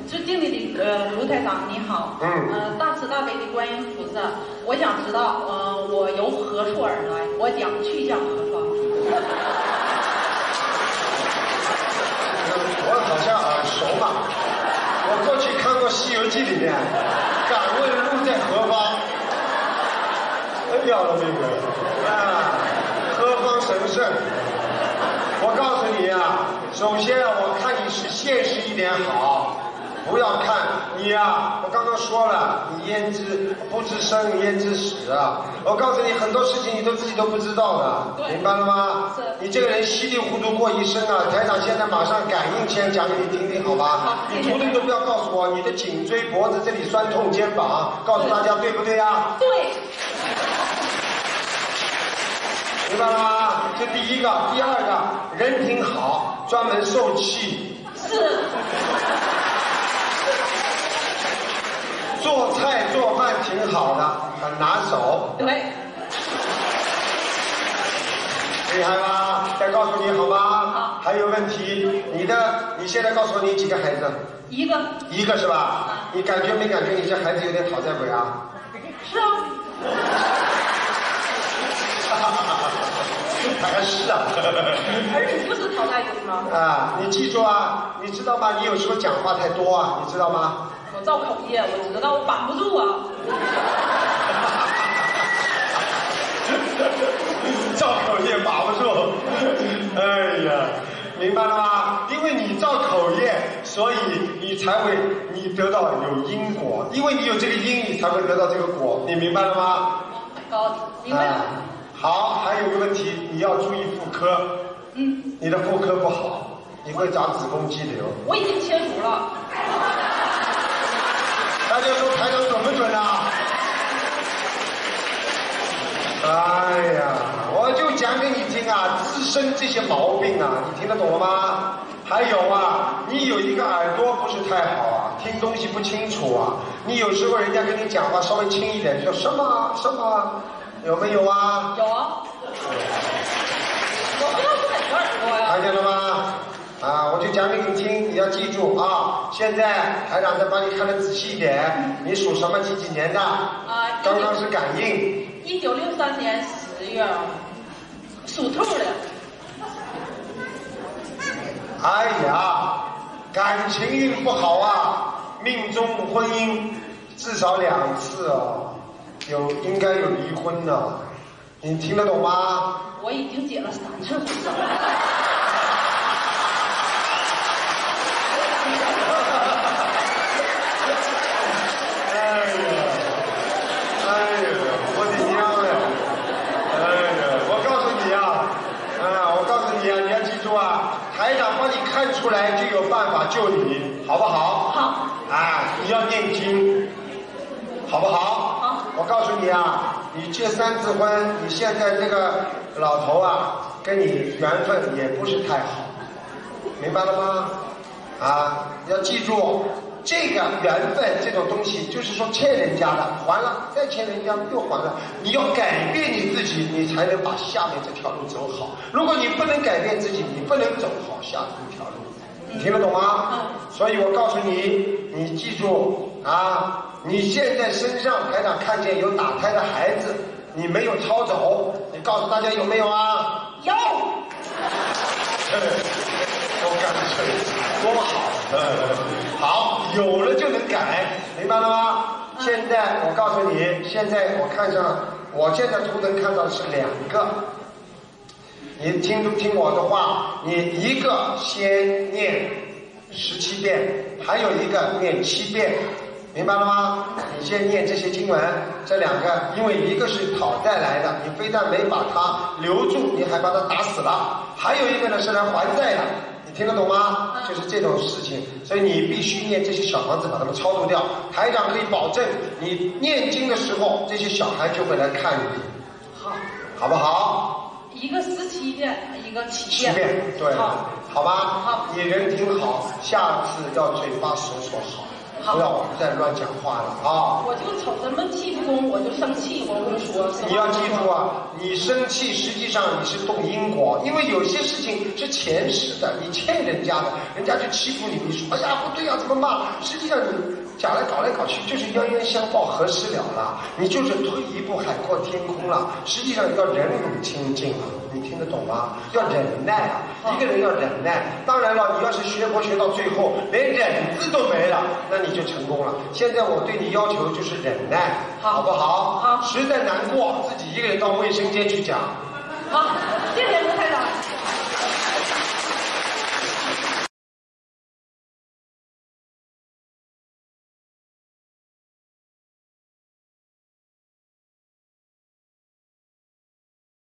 尊敬的卢台长你好，大慈大悲的观音菩萨，我想知道，我由何处而来，我将去向何方？ 我好像耳熟嘛，我过去看过《西游记》里面，敢问路在何方？掉了这个啊，何方神圣？我告诉你啊，首先我看你是现实一点好，不要看你啊，我刚刚说了，你不知生焉知死啊！我告诉你，很多事情你自己都不知道的，明白了吗？你这个人稀里糊涂过一生啊！台长现在马上感应先讲给你听听，好吧？你图图都不要告诉我，你的颈椎、脖子这里酸痛，肩膀，告诉大家对不对啊？ 对。 明白了吗？这第一个，第二个，人挺好，专门受气。 是。 做菜做饭挺好的，很拿手。 对。 厉害吧？再告诉你好吗？ 好。 还有问题？你现在告诉我你几个孩子？ 一个。 一个是吧？你感觉没感觉你这孩子有点讨债鬼啊？ 是啊。 还是啊。 而你不是讨债鬼吗？ 啊，你记住啊，你知道吗？你有时候讲话太多啊，你知道吗？ 我造口业，我知道，我绑不住啊。 造口业把不住，哎呀，明白了吗？因为你造口业，所以你得到有因果，因为你有这个因，你才会得到这个果，你明白了吗？ 高，明白了。 好，还有一个问题，你要注意妇科。你的妇科不好，你会长子宫肌瘤。 我已经切除了。 大家说台长准不准啊？哎呀，我就讲给你听啊，自身这些毛病啊，你听得懂了吗？还有啊，你有一个耳朵不是太好啊，听东西不清楚啊。你有时候人家跟你讲话稍微轻一点，说什么什么，有没有啊？ 有啊。我不知道是哪个耳朵呀。 看见了吗？啊，我就讲给你听，你要记住啊！现在台长再帮你看得仔细一点，你属什么几年的？刚刚是感应。 1963年10月，属兔的。 哎呀，感情运不好啊，命中婚姻至少2次哦，应该有离婚的，你听得懂吗？ 我已经结了3次婚了。 我的娘呀！我告诉你啊，你要记住啊，台长帮你看出来就有办法救你，好不好？ 好。 你要念经，好不好？ 好。 我告诉你啊，你结3次婚，你现在这个老头啊，跟你缘分也不是太好，明白了吗？要记住。这个缘分这种东西，就是说欠人家的还了，再欠人家又还了。你要改变你自己，你才能把下面这条路走好。如果你不能改变自己，你不能走好下面这条路。你听得懂吗？所以我告诉你，你记住啊，你现在身上台长看见有打胎的孩子，你没有抄走，你告诉大家有没有啊？ 有。 多干脆，多好！好，有了就能改，明白了吗？现在我告诉你，现在我现在图腾看到的是2个，你听我的话，你一个先念17遍，还有一个念7遍，明白了吗？你先念这些经文，这2个，因为一个是讨债来的，你非但没把它留住，你还把它打死了；还有一个呢是来还债的。你听得懂吗？就是这种事情，所以你必须念这些小房子，把它们超度掉。台长可以保证，你念经的时候，这些小孩就会来看你。 好， 好不好？ 一个17遍，一个7遍。 7遍，对，好吧？ 好， 你人挺好，下次要嘴巴说好。 不要再乱讲话了啊！ 我就瞅着闷气不公，我就生气，我会说。 你要记住啊，你生气实际上你是动因果，因为有些事情是前世的，你欠人家的，人家就欺负你，你说哎呀不对呀，怎么骂？实际上你讲来搞来搞去就是冤冤相报何时了啦？你就是退一步海阔天空了。实际上要忍辱清净啊，你听得懂吗？要忍耐啊，一个人要忍耐。当然了，你要是学佛学到最后连忍字都没了，那你就成功了。现在我对你要求就是忍耐，好不好？ 好， 实在难过，自己一个人到卫生间去讲。 好，谢谢卢台长。